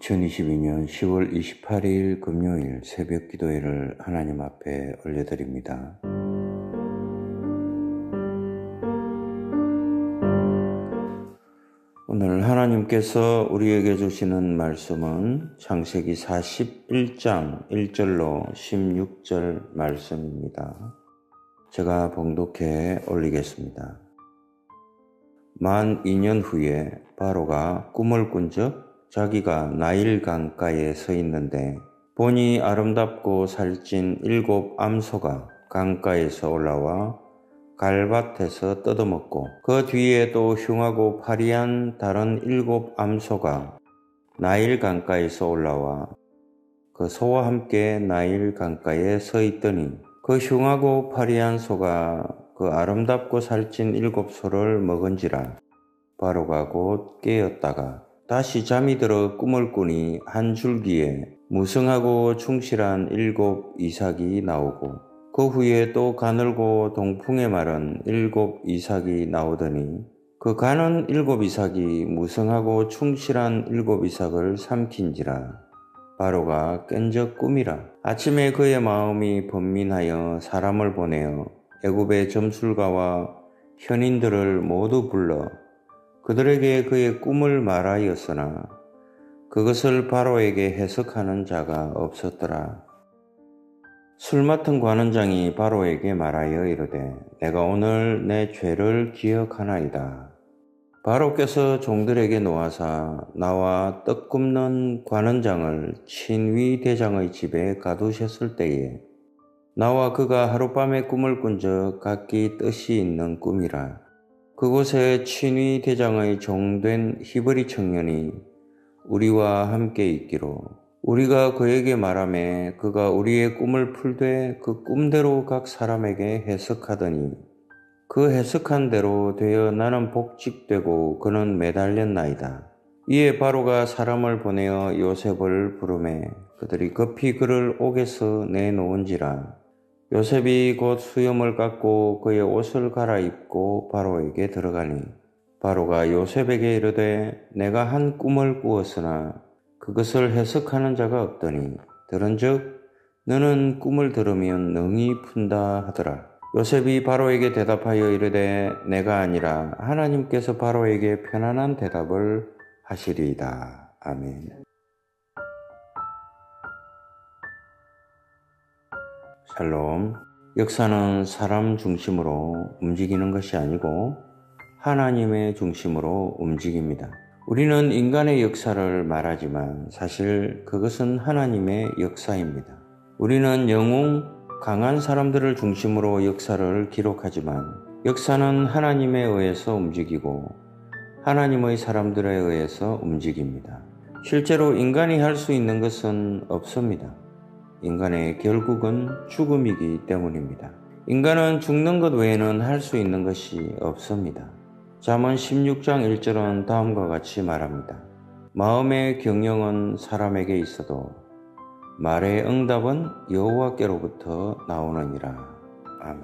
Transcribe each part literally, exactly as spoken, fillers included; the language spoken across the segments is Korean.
이천이십이 년 시월 이십팔일 금요일 새벽 기도회를 하나님 앞에 올려드립니다. 오늘 하나님께서 우리에게 주시는 말씀은 창세기 사십일 장 일 절로 십육 절 말씀입니다. 제가 봉독해 올리겠습니다. 만 이 년 후에 바로가 꿈을 꾼적 자기가 나일 강가에 서 있는데 보니 아름답고 살찐 일곱 암소가 강가에서 올라와 갈밭에서 뜯어먹고 그 뒤에 또 흉하고 파리한 다른 일곱 암소가 나일 강가에서 올라와 그 소와 함께 나일 강가에 서 있더니 그 흉하고 파리한 소가 그 아름답고 살찐 일곱 소를 먹은지라. 바로가 곧 깨었다가 다시 잠이 들어 꿈을 꾸니 한 줄기에 무성하고 충실한 일곱 이삭이 나오고 그 후에 또 가늘고 동풍에 마른 일곱 이삭이 나오더니 그 가는 일곱 이삭이 무성하고 충실한 일곱 이삭을 삼킨지라. 바로가 깬적 꿈이라. 아침에 그의 마음이 번민하여 사람을 보내어 애굽의 점술가와 현인들을 모두 불러 그들에게 그의 꿈을 말하였으나 그것을 바로에게 해석하는 자가 없었더라. 술 맡은 관원장이 바로에게 말하여 이르되 내가 오늘 내 죄를 기억하나이다. 바로께서 종들에게 놓아사 나와 떡 굽는 관원장을 친위 대장의 집에 가두셨을 때에 나와 그가 하룻밤에 꿈을 꾼적 각기 뜻이 있는 꿈이라. 그곳에 친위 대장의 종된 히브리 청년이 우리와 함께 있기로 우리가 그에게 말하매 그가 우리의 꿈을 풀되 그 꿈대로 각 사람에게 해석하더니 그 해석한 대로 되어 나는 복직되고 그는 매달렸나이다. 이에 바로가 사람을 보내어 요셉을 부르매 그들이 급히 그를 옥에서 내놓은지라. 요셉이 곧 수염을 깎고 그의 옷을 갈아입고 바로에게 들어가니 바로가 요셉에게 이르되 내가 한 꿈을 꾸었으나 그것을 해석하는 자가 없더니 들은즉 너는 꿈을 들으면 능히 푼다 하더라. 요셉이 바로에게 대답하여 이르되 내가 아니라 하나님께서 바로에게 편안한 대답을 하시리이다. 아멘. 샬롬. 역사는 사람 중심으로 움직이는 것이 아니고 하나님의 중심으로 움직입니다. 우리는 인간의 역사를 말하지만 사실 그것은 하나님의 역사입니다. 우리는 영웅, 강한 사람들을 중심으로 역사를 기록하지만 역사는 하나님에 의해서 움직이고 하나님의 사람들에 의해서 움직입니다. 실제로 인간이 할 수 있는 것은 없습니다. 인간의 결국은 죽음이기 때문입니다. 인간은 죽는 것 외에는 할 수 있는 것이 없습니다. 잠언 십육 장 일 절은 다음과 같이 말합니다. 마음의 경영은 사람에게 있어도 말의 응답은 여호와께로부터 나오느니라. 아멘.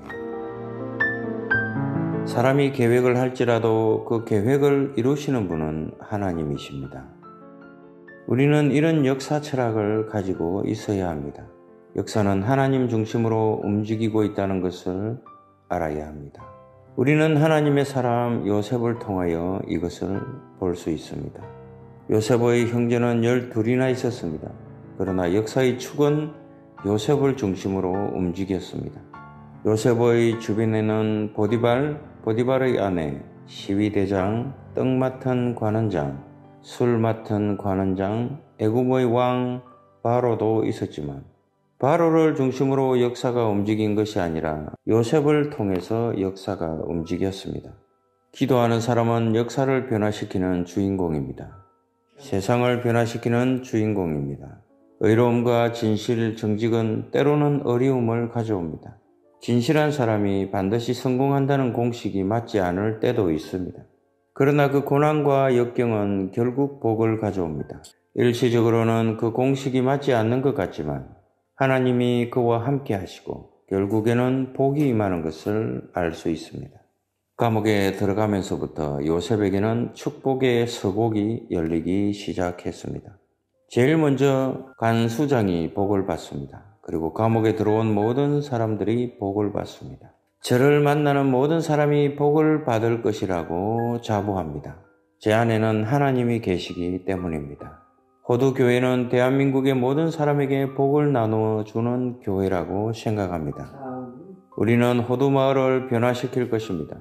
사람이 계획을 할지라도 그 계획을 이루시는 분은 하나님이십니다. 우리는 이런 역사 철학을 가지고 있어야 합니다. 역사는 하나님 중심으로 움직이고 있다는 것을 알아야 합니다. 우리는 하나님의 사람 요셉을 통하여 이것을 볼 수 있습니다. 요셉의 형제는 열둘이나 있었습니다. 그러나 역사의 축은 요셉을 중심으로 움직였습니다. 요셉의 주변에는 보디발, 보디발의 아내, 시위대장, 떡 맡은 관원장, 술 맡은 관원장, 애굽의 왕 바로도 있었지만 바로를 중심으로 역사가 움직인 것이 아니라 요셉을 통해서 역사가 움직였습니다. 기도하는 사람은 역사를 변화시키는 주인공입니다. 세상을 변화시키는 주인공입니다. 의로움과 진실, 정직은 때로는 어려움을 가져옵니다. 진실한 사람이 반드시 성공한다는 공식이 맞지 않을 때도 있습니다. 그러나 그 고난과 역경은 결국 복을 가져옵니다. 일시적으로는 그 공식이 맞지 않는 것 같지만 하나님이 그와 함께 하시고 결국에는 복이 임하는 것을 알 수 있습니다. 감옥에 들어가면서부터 요셉에게는 축복의 서곡이 열리기 시작했습니다. 제일 먼저 간수장이 복을 받습니다. 그리고 감옥에 들어온 모든 사람들이 복을 받습니다. 저를 만나는 모든 사람이 복을 받을 것이라고 자부합니다. 제 안에는 하나님이 계시기 때문입니다. 호두교회는 대한민국의 모든 사람에게 복을 나눠주는 교회라고 생각합니다. 우리는 호두마을을 변화시킬 것입니다.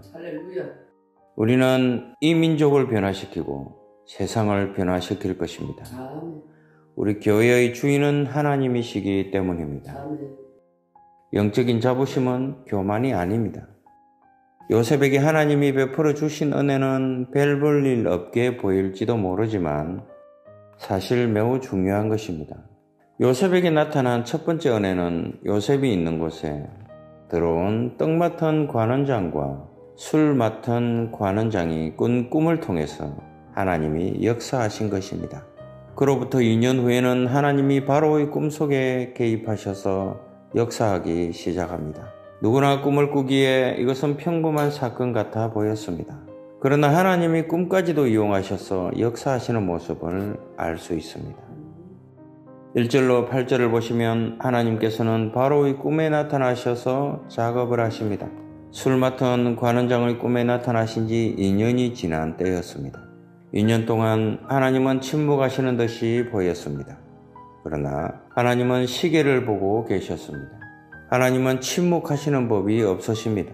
우리는 이 민족을 변화시키고 세상을 변화시킬 것입니다. 우리 교회의 주인은 하나님이시기 때문입니다. 영적인 자부심은 교만이 아닙니다. 요셉에게 하나님이 베풀어 주신 은혜는 별 볼 일 없게 보일지도 모르지만 사실 매우 중요한 것입니다. 요셉에게 나타난 첫 번째 은혜는 요셉이 있는 곳에 들어온 떡 맡은 관원장과 술 맡은 관원장이 꾼 꿈을 통해서 하나님이 역사하신 것입니다. 그로부터 이 년 후에는 하나님이 바로의 꿈속에 개입하셔서 역사하기 시작합니다. 누구나 꿈을 꾸기에 이것은 평범한 사건 같아 보였습니다. 그러나 하나님이 꿈까지도 이용하셔서 역사하시는 모습을 알 수 있습니다. 일 절로 팔 절을 보시면 하나님께서는 바로의 꿈에 나타나셔서 작업을 하십니다. 술 맡은 관원장의 꿈에 나타나신 지 이 년이 지난 때였습니다. 이 년 동안 하나님은 침묵하시는 듯이 보였습니다. 그러나 하나님은 시계를 보고 계셨습니다. 하나님은 침묵하시는 법이 없으십니다.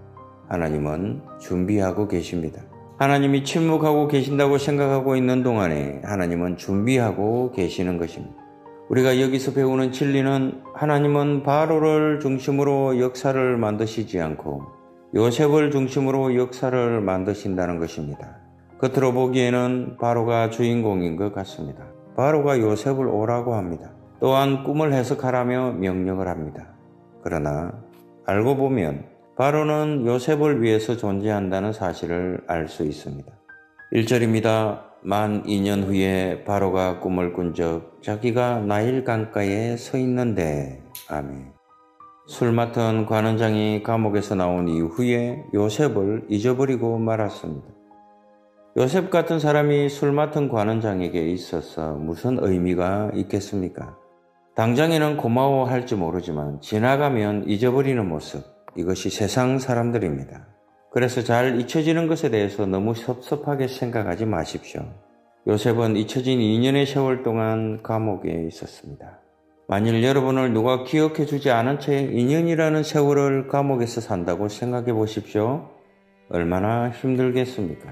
하나님은 준비하고 계십니다. 하나님이 침묵하고 계신다고 생각하고 있는 동안에 하나님은 준비하고 계시는 것입니다. 우리가 여기서 배우는 진리는 하나님은 바로를 중심으로 역사를 만드시지 않고 요셉을 중심으로 역사를 만드신다는 것입니다. 겉으로 보기에는 바로가 주인공인 것 같습니다. 바로가 요셉을 오라고 합니다. 또한 꿈을 해석하라며 명령을 합니다. 그러나 알고 보면 바로는 요셉을 위해서 존재한다는 사실을 알 수 있습니다. 일 절입니다. 만 이 년 후에 바로가 꿈을 꾼 적 자기가 나일 강가에 서 있는데. 아멘. 술 맡은 관원장이 감옥에서 나온 이후에 요셉을 잊어버리고 말았습니다. 요셉 같은 사람이 술 맡은 관원장에게 있어서 무슨 의미가 있겠습니까? 당장에는 고마워할지 모르지만 지나가면 잊어버리는 모습, 이것이 세상 사람들입니다. 그래서 잘 잊혀지는 것에 대해서 너무 섭섭하게 생각하지 마십시오. 요셉은 잊혀진 이 년의 세월 동안 감옥에 있었습니다. 만일 여러분을 누가 기억해 주지 않은 채 이 년이라는 세월을 감옥에서 산다고 생각해 보십시오. 얼마나 힘들겠습니까?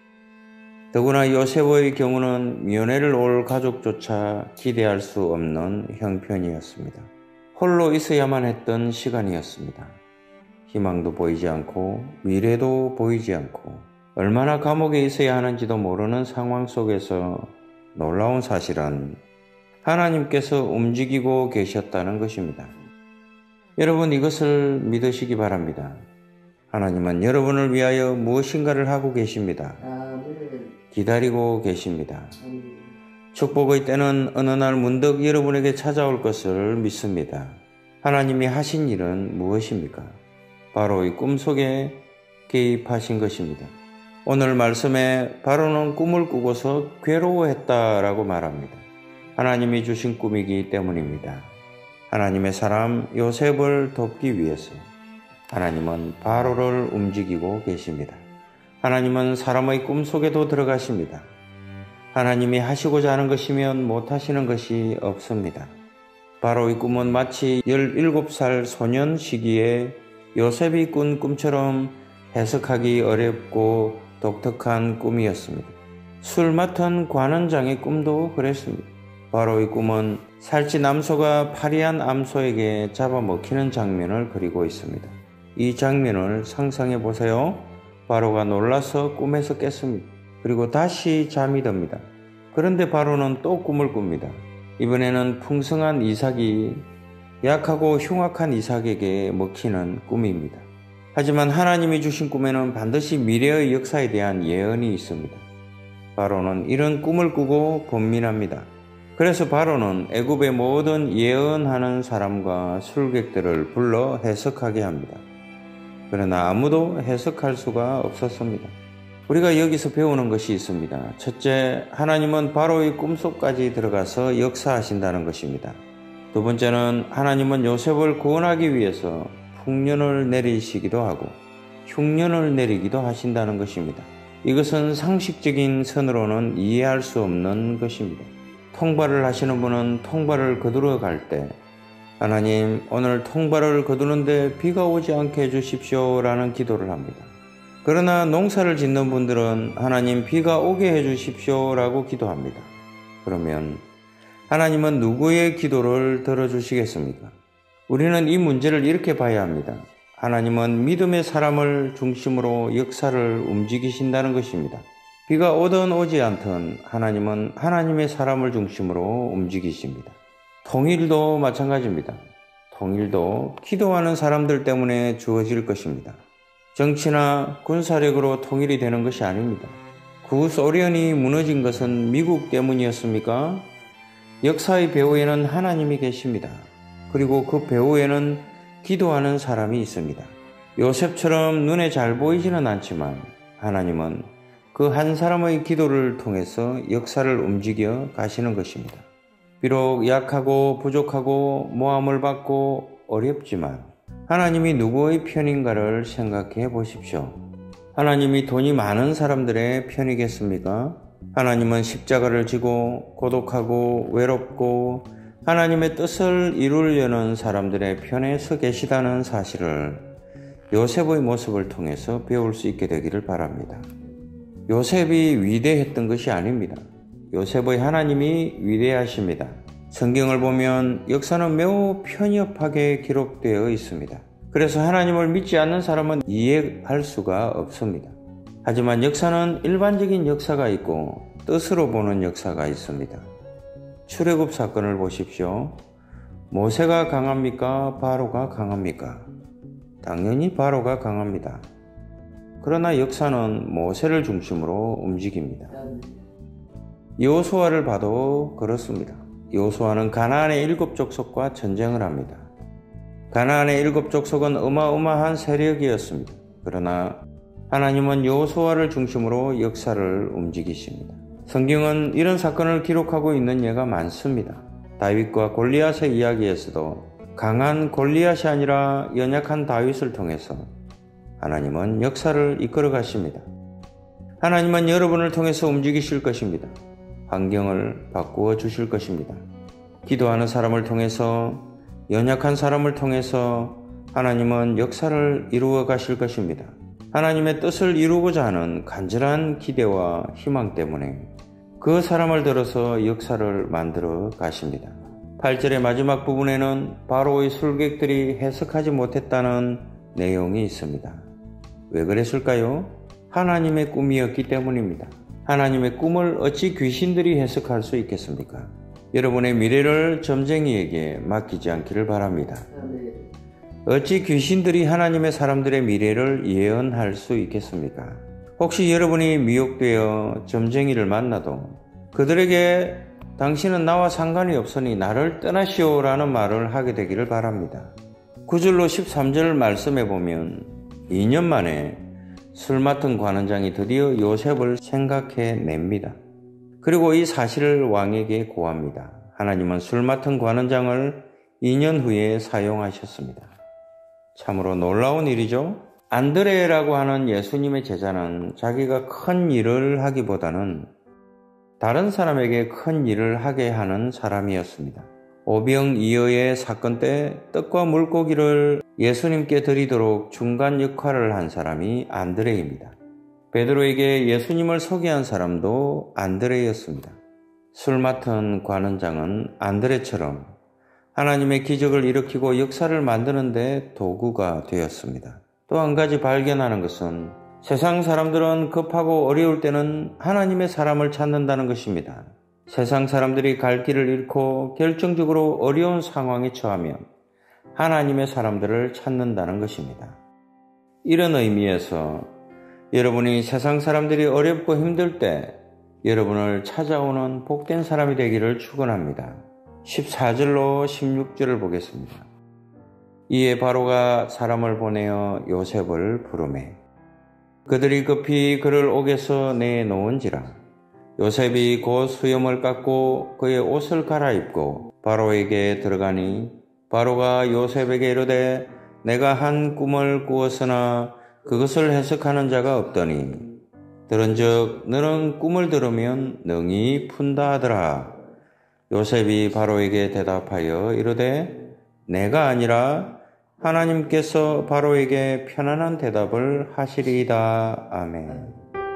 더구나 요셉의 경우는 면회를 올 가족조차 기대할 수 없는 형편이었습니다. 홀로 있어야만 했던 시간이었습니다. 희망도 보이지 않고 미래도 보이지 않고 얼마나 감옥에 있어야 하는지도 모르는 상황 속에서 놀라운 사실은 하나님께서 움직이고 계셨다는 것입니다. 여러분, 이것을 믿으시기 바랍니다. 하나님은 여러분을 위하여 무엇인가를 하고 계십니다. 기다리고 계십니다. 축복의 때는 어느 날 문득 여러분에게 찾아올 것을 믿습니다. 하나님이 하신 일은 무엇입니까? 바로 이 꿈속에 개입하신 것입니다. 오늘 말씀에 바로는 꿈을 꾸고서 괴로워했다라고 말합니다. 하나님이 주신 꿈이기 때문입니다. 하나님의 사람 요셉을 돕기 위해서 하나님은 바로를 움직이고 계십니다. 하나님은 사람의 꿈속에도 들어가십니다. 하나님이 하시고자 하는 것이면 못하시는 것이 없습니다. 바로의 꿈은 마치 열일곱 살 소년 시기에 요셉이 꾼 꿈처럼 해석하기 어렵고 독특한 꿈이었습니다. 술 맡은 관원장의 꿈도 그랬습니다. 바로의 꿈은 살찐 암소가 파리한 암소에게 잡아먹히는 장면을 그리고 있습니다. 이 장면을 상상해 보세요. 바로가 놀라서 꿈에서 깼습니다. 그리고 다시 잠이 듭니다. 그런데 바로는 또 꿈을 꿉니다. 이번에는 풍성한 이삭이 약하고 흉악한 이삭에게 먹히는 꿈입니다. 하지만 하나님이 주신 꿈에는 반드시 미래의 역사에 대한 예언이 있습니다. 바로는 이런 꿈을 꾸고 번민합니다. 그래서 바로는 애굽의 모든 예언하는 사람과 술객들을 불러 해석하게 합니다. 그러나 아무도 해석할 수가 없었습니다. 우리가 여기서 배우는 것이 있습니다. 첫째, 하나님은 바로의 꿈속까지 들어가서 역사하신다는 것입니다. 두 번째는 하나님은 요셉을 구원하기 위해서 풍년을 내리시기도 하고 흉년을 내리기도 하신다는 것입니다. 이것은 상식적인 선으로는 이해할 수 없는 것입니다. 통발을 하시는 분은 통발을 거두러 갈 때 하나님, 오늘 통발을 거두는데 비가 오지 않게 해주십시오 라는 기도를 합니다. 그러나 농사를 짓는 분들은 하나님, 비가 오게 해주십시오 라고 기도합니다. 그러면 하나님은 누구의 기도를 들어주시겠습니까? 우리는 이 문제를 이렇게 봐야 합니다. 하나님은 믿음의 사람을 중심으로 역사를 움직이신다는 것입니다. 비가 오든 오지 않든 하나님은 하나님의 사람을 중심으로 움직이십니다. 통일도 마찬가지입니다. 통일도 기도하는 사람들 때문에 주어질 것입니다. 정치나 군사력으로 통일이 되는 것이 아닙니다. 구소련이 무너진 것은 미국 때문이었습니까? 역사의 배후에는 하나님이 계십니다. 그리고 그 배후에는 기도하는 사람이 있습니다. 요셉처럼 눈에 잘 보이지는 않지만 하나님은 그 한 사람의 기도를 통해서 역사를 움직여 가시는 것입니다. 비록 약하고 부족하고 모함을 받고 어렵지만 하나님이 누구의 편인가를 생각해 보십시오. 하나님이 돈이 많은 사람들의 편이겠습니까? 하나님은 십자가를 지고 고독하고 외롭고 하나님의 뜻을 이루려는 사람들의 편에 서 계시다는 사실을 요셉의 모습을 통해서 배울 수 있게 되기를 바랍니다. 요셉이 위대했던 것이 아닙니다. 요셉의 하나님이 위대하십니다. 성경을 보면 역사는 매우 편협하게 기록되어 있습니다. 그래서 하나님을 믿지 않는 사람은 이해할 수가 없습니다. 하지만 역사는 일반적인 역사가 있고 뜻으로 보는 역사가 있습니다. 출애굽 사건을 보십시오. 모세가 강합니까? 바로가 강합니까? 당연히 바로가 강합니다. 그러나 역사는 모세를 중심으로 움직입니다. 여호수아를 봐도 그렇습니다. 여호수아는 가나안의 일곱 족속과 전쟁을 합니다. 가나안의 일곱 족속은 어마어마한 세력이었습니다. 그러나 하나님은 여호수아를 중심으로 역사를 움직이십니다. 성경은 이런 사건을 기록하고 있는 예가 많습니다. 다윗과 골리앗의 이야기에서도 강한 골리앗이 아니라 연약한 다윗을 통해서 하나님은 역사를 이끌어 가십니다. 하나님은 여러분을 통해서 움직이실 것입니다. 환경을 바꾸어 주실 것입니다. 기도하는 사람을 통해서, 연약한 사람을 통해서 하나님은 역사를 이루어 가실 것입니다. 하나님의 뜻을 이루고자 하는 간절한 기대와 희망 때문에 그 사람을 들어서 역사를 만들어 가십니다. 팔 절의 마지막 부분에는 바로의 술객들이 해석하지 못했다는 내용이 있습니다. 왜 그랬을까요? 하나님의 꿈이었기 때문입니다. 하나님의 꿈을 어찌 귀신들이 해석할 수 있겠습니까? 여러분의 미래를 점쟁이에게 맡기지 않기를 바랍니다. 어찌 귀신들이 하나님의 사람들의 미래를 예언할 수 있겠습니까? 혹시 여러분이 미혹되어 점쟁이를 만나도 그들에게 당신은 나와 상관이 없으니 나를 떠나시오 라는 말을 하게 되기를 바랍니다. 구 절로 십삼 절 말씀해 보면 이 년 만에 술 맡은 관원장이 드디어 요셉을 생각해 냅니다. 그리고 이 사실을 왕에게 고합니다. 하나님은 술 맡은 관원장을 이 년 후에 사용하셨습니다. 참으로 놀라운 일이죠. 안드레라고 하는 예수님의 제자는 자기가 큰 일을 하기보다는 다른 사람에게 큰 일을 하게 하는 사람이었습니다. 오병이어의 사건 때 떡과 물고기를 예수님께 드리도록 중간 역할을 한 사람이 안드레입니다. 베드로에게 예수님을 소개한 사람도 안드레였습니다. 술 맡은 관원장은 안드레처럼 하나님의 기적을 일으키고 역사를 만드는 데 도구가 되었습니다. 또 한 가지 발견하는 것은 세상 사람들은 급하고 어려울 때는 하나님의 사람을 찾는다는 것입니다. 세상 사람들이 갈 길을 잃고 결정적으로 어려운 상황에 처하면 하나님의 사람들을 찾는다는 것입니다. 이런 의미에서 여러분이 세상 사람들이 어렵고 힘들 때 여러분을 찾아오는 복된 사람이 되기를 축원합니다. 십사 절로 십육 절을 보겠습니다. 이에 바로가 사람을 보내어 요셉을 부르매 그들이 급히 그를 옥에서 내놓은지라. 요셉이 곧 수염을 깎고 그의 옷을 갈아입고 바로에게 들어가니 바로가 요셉에게 이르되 내가 한 꿈을 꾸었으나 그것을 해석하는 자가 없더니 들은즉 너는 꿈을 들으면 능히 푼다 하더라. 요셉이 바로에게 대답하여 이르되 내가 아니라 하나님께서 바로에게 편안한 대답을 하시리이다. 아멘.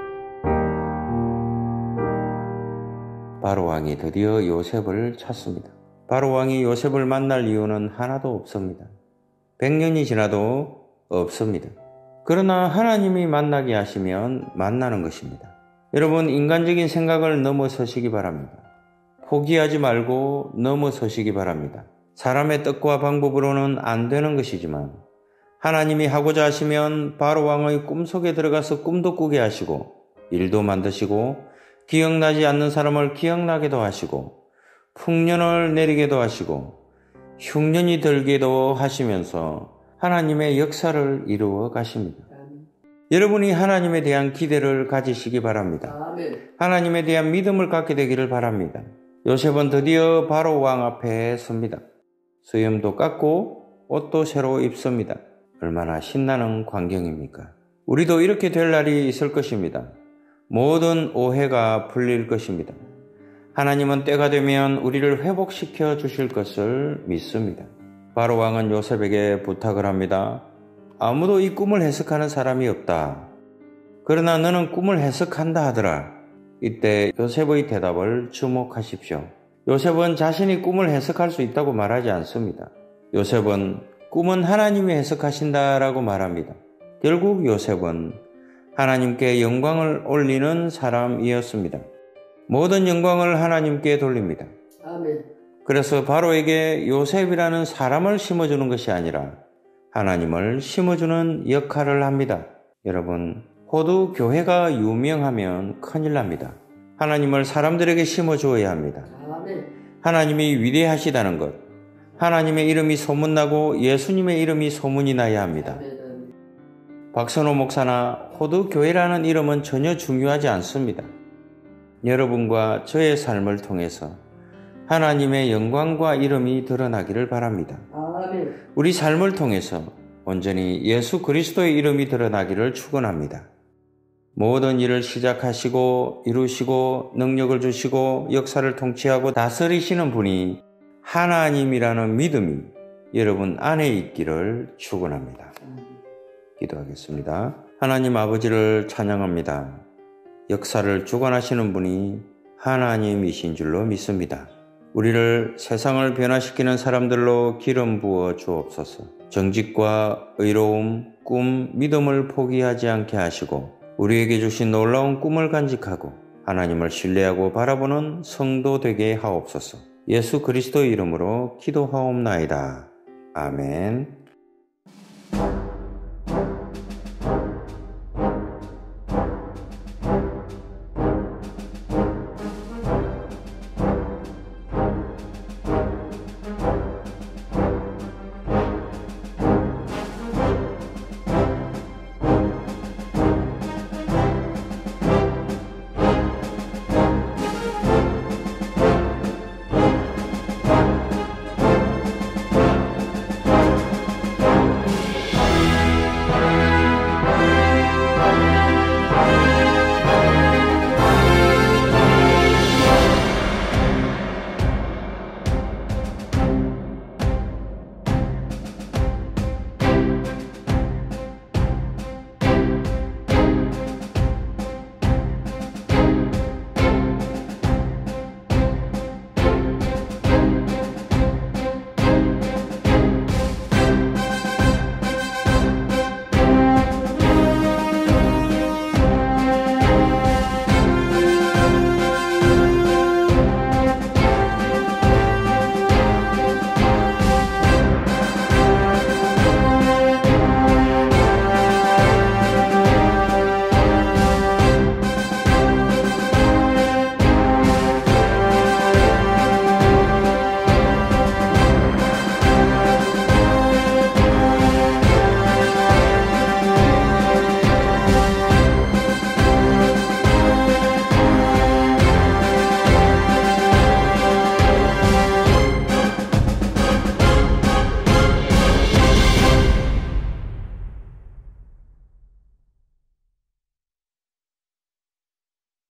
바로 왕이 드디어 요셉을 찾습니다. 바로 왕이 요셉을 만날 이유는 하나도 없습니다. 백 년이 지나도 없습니다. 그러나 하나님이 만나게 하시면 만나는 것입니다. 여러분, 인간적인 생각을 넘어서시기 바랍니다. 포기하지 말고 넘어서시기 바랍니다. 사람의 뜻과 방법으로는 안 되는 것이지만 하나님이 하고자 하시면 바로 왕의 꿈속에 들어가서 꿈도 꾸게 하시고 일도 만드시고 기억나지 않는 사람을 기억나게도 하시고 풍년을 내리게도 하시고 흉년이 들게도 하시면서 하나님의 역사를 이루어 가십니다. 여러분이 하나님에 대한 기대를 가지시기 바랍니다. 하나님에 대한 믿음을 갖게 되기를 바랍니다. 요셉은 드디어 바로 왕 앞에 섭니다. 수염도 깎고 옷도 새로 입습니다. 얼마나 신나는 광경입니까? 우리도 이렇게 될 날이 있을 것입니다. 모든 오해가 풀릴 것입니다. 하나님은 때가 되면 우리를 회복시켜 주실 것을 믿습니다. 바로 왕은 요셉에게 부탁을 합니다. 아무도 이 꿈을 해석하는 사람이 없다. 그러나 너는 꿈을 해석한다 하더라. 이때 요셉의 대답을 주목하십시오. 요셉은 자신이 꿈을 해석할 수 있다고 말하지 않습니다. 요셉은 꿈은 하나님이 해석하신다라고 말합니다. 결국 요셉은 하나님께 영광을 올리는 사람이었습니다. 모든 영광을 하나님께 돌립니다. 아멘. 그래서 바로에게 요셉이라는 사람을 심어주는 것이 아니라 하나님을 심어주는 역할을 합니다. 여러분, 호두 교회가 유명하면 큰일 납니다. 하나님을 사람들에게 심어주어야 합니다. 아멘. 하나님이 위대하시다는 것, 하나님의 이름이 소문나고 예수님의 이름이 소문이 나야 합니다. 아멘. 박선호 목사나 호두 교회라는 이름은 전혀 중요하지 않습니다. 여러분과 저의 삶을 통해서 하나님의 영광과 이름이 드러나기를 바랍니다. 아멘. 우리 삶을 통해서 온전히 예수 그리스도의 이름이 드러나기를 축원합니다. 모든 일을 시작하시고 이루시고 능력을 주시고 역사를 통치하고 다스리시는 분이 하나님이라는 믿음이 여러분 안에 있기를 축원합니다. 기도하겠습니다. 하나님 아버지를 찬양합니다. 역사를 주관하시는 분이 하나님이신 줄로 믿습니다. 우리를 세상을 변화시키는 사람들로 기름 부어 주옵소서. 정직과 의로움, 꿈, 믿음을 포기하지 않게 하시고 우리에게 주신 놀라운 꿈을 간직하고 하나님을 신뢰하고 바라보는 성도 되게 하옵소서. 예수 그리스도의 이름으로 기도하옵나이다. 아멘.